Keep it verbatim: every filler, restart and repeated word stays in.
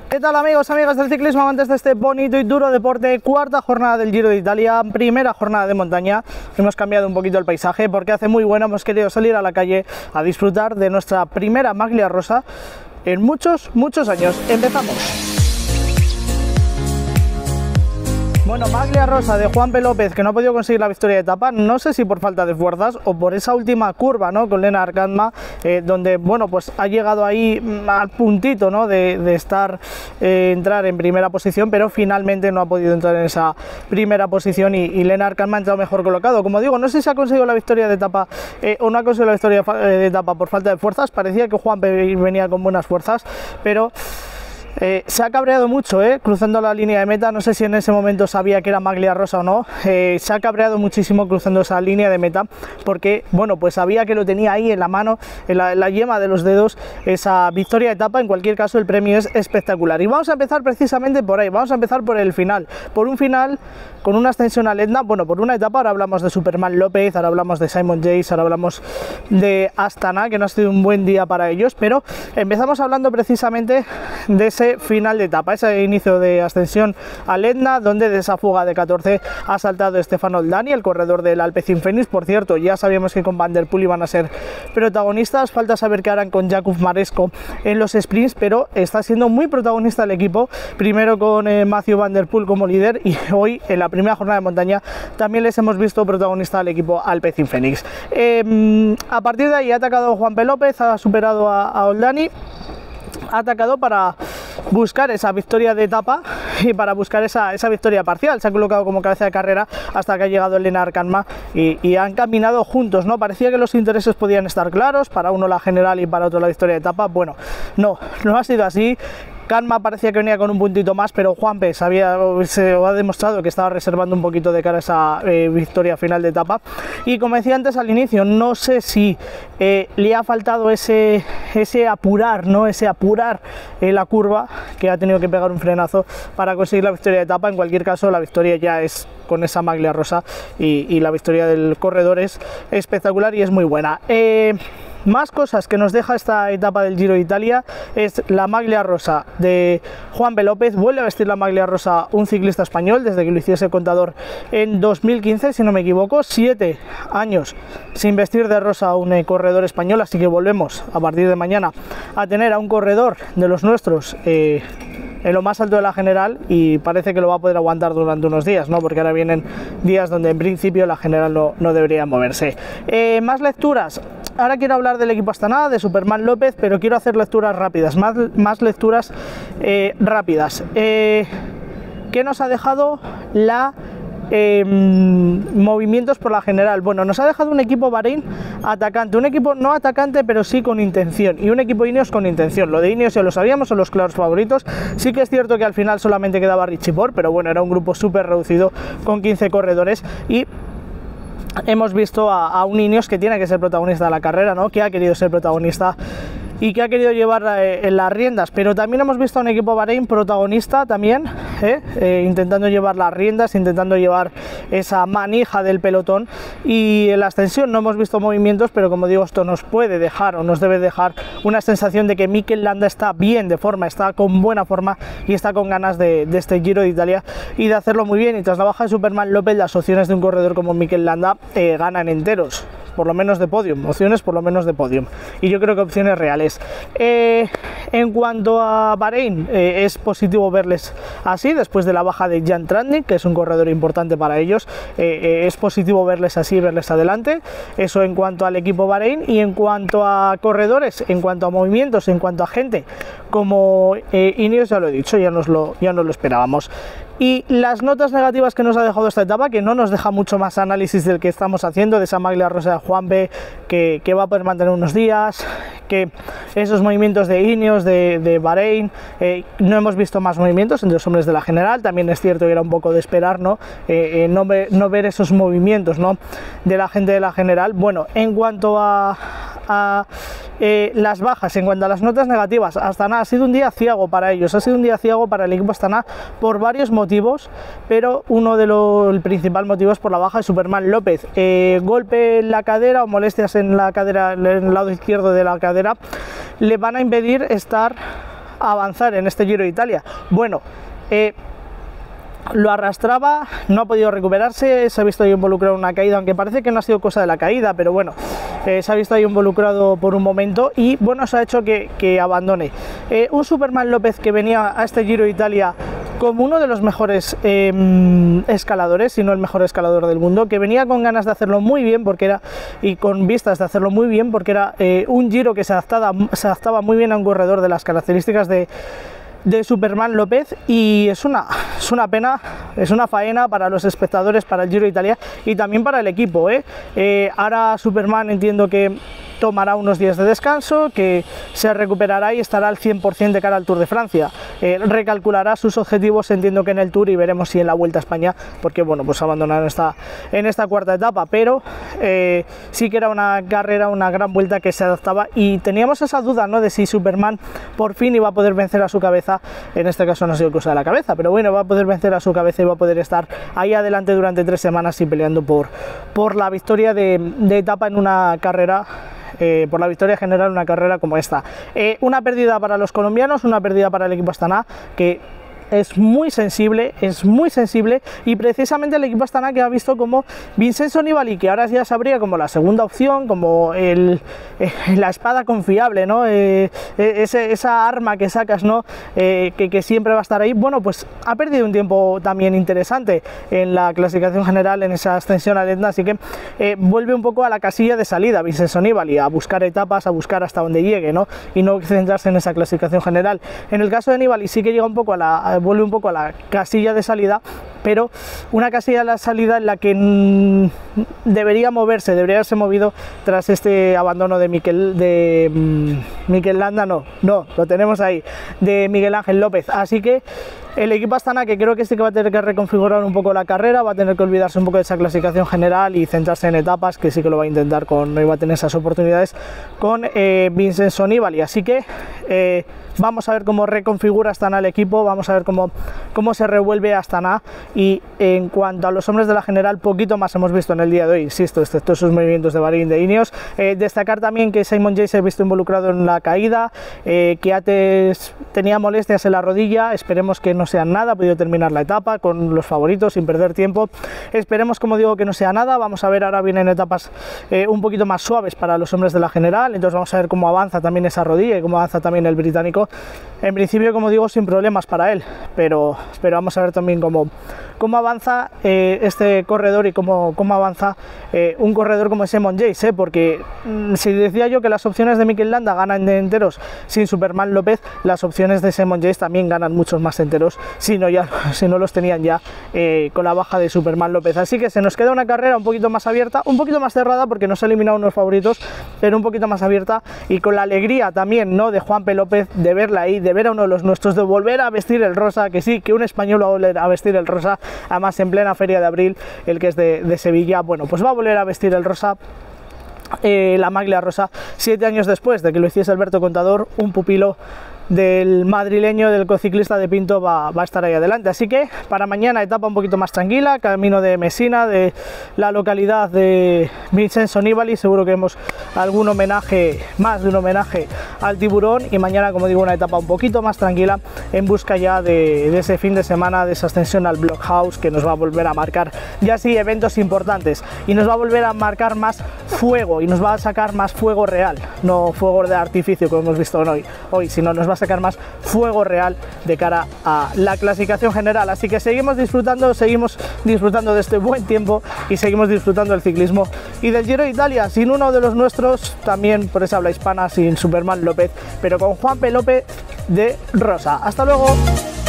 ¿Qué tal amigos, amigas del ciclismo, amantes de este bonito y duro deporte? Cuarta jornada del Giro de Italia, primera jornada de montaña. Hemos cambiado un poquito el paisaje porque hace muy bueno, hemos querido salir a la calle a disfrutar de nuestra primera maglia rosa en muchos, muchos años. Empezamos. Bueno, maglia rosa de Juanpe López, que no ha podido conseguir la victoria de etapa, no sé si por falta de fuerzas o por esa última curva, ¿no?, con Lennart Kantma, eh, donde, bueno, pues ha llegado ahí al puntito, ¿no?, de, de estar, eh, entrar en primera posición, pero finalmente no ha podido entrar en esa primera posición y, y Lennart Kantma ha entrado mejor colocado. Como digo, no sé si ha conseguido la victoria de etapa eh, o no ha conseguido la victoria de etapa por falta de fuerzas. Parecía que Juanpe venía con buenas fuerzas, pero... Eh, se ha cabreado mucho, eh, cruzando la línea de meta. No sé si en ese momento sabía que era maglia rosa o no. Eh, se ha cabreado muchísimo cruzando esa línea de meta porque, bueno, pues sabía que lo tenía ahí en la mano, en la, en la yema de los dedos, esa victoria de etapa. En cualquier caso, el premio es espectacular y vamos a empezar precisamente por ahí. Vamos a empezar por el final, por un final con una ascensión al Etna. Bueno, por una etapa. Ahora hablamos de Superman López, ahora hablamos de Simon Yates, ahora hablamos de Astana, que no ha sido un buen día para ellos, pero empezamos hablando precisamente de ese final de etapa, ese inicio de ascensión al Etna, donde de esa fuga de catorce ha saltado Stefano Oldani, el corredor del Alpecin Fenix. Por cierto, ya sabíamos que con Van der Poel iban a ser protagonistas, falta saber qué harán con Jakub Maresco en los sprints, pero está siendo muy protagonista el equipo, primero con eh, Mathieu Van der Poel como líder, y hoy en la primera jornada de montaña también les hemos visto protagonista al equipo Alpecin Fenix. Eh, a partir de ahí ha atacado Juanpe López, ha superado a, a Oldani, ha atacado para buscar esa victoria de etapa y para buscar esa, esa victoria parcial. Se ha colocado como cabeza de carrera hasta que ha llegado el Lennart Kantma y, y han caminado juntos, ¿no? Parecía que los intereses podían estar claros, para uno la general y para otro la victoria de etapa. Bueno, no, no ha sido así. Kantma parecía que venía con un puntito más, pero Juanpe sabía, se ha demostrado que estaba reservando un poquito de cara a esa eh, victoria final de etapa. Y como decía antes al inicio, no sé si eh, le ha faltado ese, ese apurar, ¿no? Ese apurar eh, la curva, que ha tenido que pegar un frenazo para conseguir la victoria de etapa. En cualquier caso, la victoria ya es con esa maglia rosa y, y la victoria del corredor es espectacular y es muy buena. Eh, Más cosas que nos deja esta etapa del Giro de Italia es la maglia rosa de Juanpe López. Vuelve a vestir la maglia rosa un ciclista español desde que lo hiciese Contador en dos mil quince, si no me equivoco. Siete años sin vestir de rosa a un corredor español, así que volvemos a partir de mañana a tener a un corredor de los nuestros eh, en lo más alto de la general, y parece que lo va a poder aguantar durante unos días, ¿no? Porque ahora vienen días donde en principio la general no, no debería moverse. Eh, más lecturas. Ahora quiero hablar del equipo Astana, de Superman López, pero quiero hacer lecturas rápidas, más, más lecturas eh, rápidas. Eh, ¿Qué nos ha dejado la... Eh, movimientos por la general? Bueno, nos ha dejado un equipo Bahrein atacante, un equipo no atacante pero sí con intención, y un equipo Ineos con intención. Lo de Ineos ya lo sabíamos, son los claros favoritos. Sí que es cierto que al final solamente quedaba Richie Porte, pero bueno, era un grupo súper reducido con quince corredores y hemos visto a, a un Ineos que tiene que ser protagonista de la carrera, ¿no? Que ha querido ser protagonista y que ha querido llevar eh, en las riendas, pero también hemos visto a un equipo Bahrein protagonista también, eh, eh, intentando llevar las riendas, intentando llevar esa manija del pelotón, y en la ascensión no hemos visto movimientos, pero como digo, esto nos puede dejar o nos debe dejar una sensación de que Mikel Landa está bien de forma, está con buena forma y está con ganas de, de este Giro de Italia y de hacerlo muy bien. Y tras la baja de Superman López, las opciones de un corredor como Mikel Landa eh, ganan enteros, por lo menos de podium, opciones por lo menos de podium, y yo creo que opciones reales. Eh, en cuanto a Bahrein, eh, es positivo verles así después de la baja de Jan Tratnik, que es un corredor importante para ellos. eh, eh, es positivo verles así, verles adelante. Eso en cuanto al equipo Bahrein. Y en cuanto a corredores, en cuanto a movimientos, en cuanto a gente como eh, Ineos, ya lo he dicho, ya nos lo, ya nos lo esperábamos. Y las notas negativas que nos ha dejado esta etapa, que no nos deja mucho más análisis del que estamos haciendo, de esa maglia rosa de Juanpe, que, que va a poder mantener unos días, que esos movimientos de Ineos, de, de Bahrein, eh, no hemos visto más movimientos entre los hombres de la general. También es cierto que era un poco de esperar, ¿no? Eh, eh, no, ve, no ver esos movimientos, ¿no?, de la gente de la general. Bueno, en cuanto a, a eh, las bajas, en cuanto a las notas negativas, Astana ha sido un día ciego para ellos, ha sido un día ciego para el equipo Astana por varios motivos, pero uno de los, el principal motivo es por la baja de Superman López. Eh, golpe en la cadera o molestias en la cadera, en el lado izquierdo de la cadera, le van a impedir estar avanzar en este Giro de Italia. Bueno, eh, lo arrastraba, no ha podido recuperarse, se ha visto ahí involucrado en una caída, aunque parece que no ha sido cosa de la caída, pero bueno, eh, se ha visto ahí involucrado por un momento y bueno, se ha hecho que, que abandone. Eh, un Superman López que venía a este Giro de Italia como uno de los mejores eh, escaladores, si no el mejor escalador del mundo, que venía con ganas de hacerlo muy bien porque era y con vistas de hacerlo muy bien porque era eh, un Giro que se adaptaba, se adaptaba muy bien a un corredor de las características de de Superman López, y es una, es una pena, es una faena para los espectadores, para el Giro de Italia y también para el equipo, ¿eh? Eh, ahora Superman entiendo que tomará unos días de descanso, que se recuperará y estará al cien por cien de cara al Tour de Francia. Eh, recalculará sus objetivos, entiendo que en el Tour, y veremos si en la Vuelta a España, porque bueno, pues abandonaron esta, en esta cuarta etapa, pero eh, sí que era una carrera, una gran vuelta que se adaptaba y teníamos esa duda, ¿no?, de si Superman por fin iba a poder vencer a su cabeza. En este caso no ha sido cosa de la cabeza, pero bueno, va a poder vencer a su cabeza y va a poder estar ahí adelante durante tres semanas y peleando por, por la victoria de, de etapa en una carrera. Eh, por la victoria general en una carrera como esta. Eh, una pérdida para los colombianos, una pérdida para el equipo Astana, que es muy sensible, es muy sensible, y precisamente el equipo Astana que ha visto como Vincenzo Nibali, que ahora ya sabría como la segunda opción, como el, eh, la espada confiable, ¿no? Eh, ese, esa arma que sacas, ¿no? Eh, que, que siempre va a estar ahí. Bueno, pues ha perdido un tiempo también interesante en la clasificación general, en esa ascensión al Etna, así que eh, vuelve un poco a la casilla de salida Vincenzo Nibali, a buscar etapas, a buscar hasta donde llegue, ¿no? Y no centrarse en esa clasificación general. En el caso de Nibali sí que llega un poco a la a vuelve un poco a la casilla de salida, pero una casilla de la salida en la que mmm, debería moverse, debería haberse movido tras este abandono de Mikel, de mmm, Mikel Landa, no, no, lo tenemos ahí, de Miguel Ángel López. Así que el equipo Astana, que creo que sí que va a tener que reconfigurar un poco la carrera, va a tener que olvidarse un poco de esa clasificación general y centrarse en etapas, que sí que lo va a intentar, con no iba a tener esas oportunidades con eh, Vincenzo Nibali. Así que eh, vamos a ver cómo reconfigura Astana el equipo, vamos a ver cómo, cómo se revuelve Astana. Y en cuanto a los hombres de la general, poquito más hemos visto en el día de hoy, insisto, excepto sus movimientos de Bahrein, de Ineos. Eh, destacar también que Simon Yates se ha visto involucrado en la caída, eh, que Yates tenía molestias en la rodilla, esperemos que no sean nada, ha podido terminar la etapa con los favoritos sin perder tiempo, esperemos, como digo, que no sea nada. Vamos a ver, ahora vienen etapas eh, un poquito más suaves para los hombres de la general, entonces vamos a ver cómo avanza también esa rodilla y cómo avanza también el británico. En principio, como digo, sin problemas para él, pero, pero vamos a ver también cómo, cómo avanza eh, este corredor y cómo, cómo avanza eh, un corredor como Simon Yates, eh, porque mmm, si decía yo que las opciones de Mikel Landa ganan de enteros sin Superman López, las opciones de Simon Yates también ganan muchos más enteros si no, ya, si no los tenían ya eh, con la baja de Superman López. Así que se nos queda una carrera un poquito más abierta, un poquito más cerrada porque nos ha eliminado unos favoritos, pero un poquito más abierta, y con la alegría también, ¿no?, de Juanpe López, de verla ahí, de ver a uno de los nuestros, de volver a vestir el rosa, que sí, que un español va a volver a vestir el rosa, además en plena feria de abril, el que es de, de Sevilla, bueno, pues va a volver a vestir el rosa. Eh, la maglia rosa, siete años después de que lo hiciese Alberto Contador, un pupilo del madrileño, del cociclista de Pinto, va, va a estar ahí adelante. Así que para mañana etapa un poquito más tranquila, camino de Messina, de la localidad de Vincenzo Nibali. Seguro que vemos algún homenaje, más de un homenaje al tiburón, y mañana, como digo, una etapa un poquito más tranquila en busca ya de, de ese fin de semana, de esa ascensión al Blockhouse, que nos va a volver a marcar ya sí eventos importantes y nos va a volver a marcar más fuego y nos va a sacar más fuego real, no fuego de artificio como hemos visto hoy, hoy sino nos va a sacar más fuego real de cara a la clasificación general. Así que seguimos disfrutando, seguimos disfrutando de este buen tiempo y seguimos disfrutando del ciclismo y del Giro de Italia, sin uno de los nuestros, también por esa habla hispana, sin Superman López, pero con Juanpe López de rosa. Hasta luego.